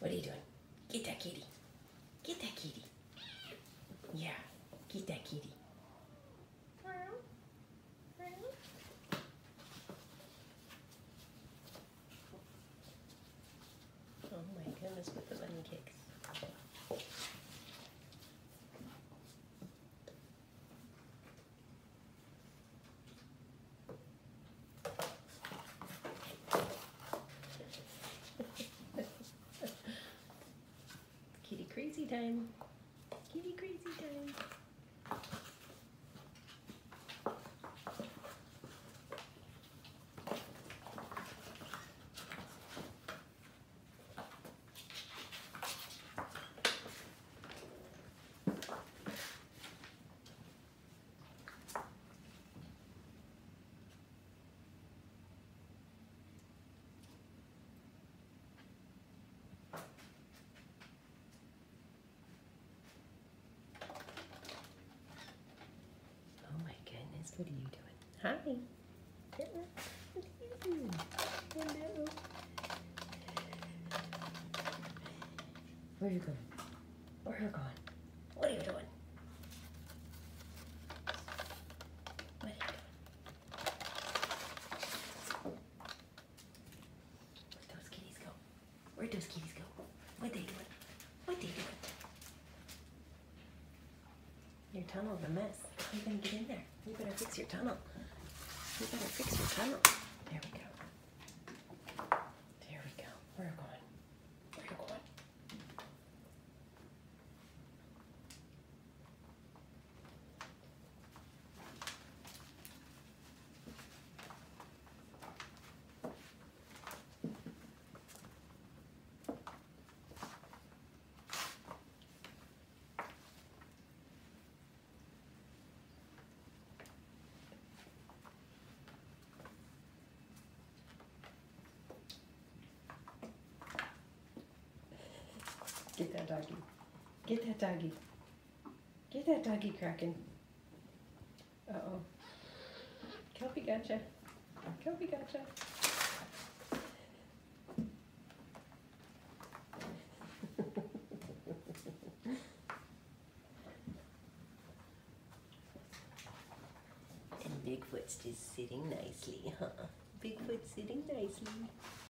What are you doing? Get that kitty. Get that kitty. Yeah, get that kitty. Oh my goodness, with the bunny kicks. Kitty crazy time. Kitty crazy time. What are you doing? Hi. Hello. Hello. Where are you going? Where are you going? What are you doing? What are you doing? Where'd those kitties go? Where'd those kitties go? What are they doing? What are they doing? Your tunnel's a mess. How are you going to get in there? You better fix your tunnel. You better fix your tunnel. There we go. There we go. Where are you going? Where are you going? Get that doggy. Get that doggy. Get that doggy, Kraken. Uh-oh. Kelpie gotcha. Kelpie gotcha. And Bigfoot's just sitting nicely, huh? Bigfoot's sitting nicely.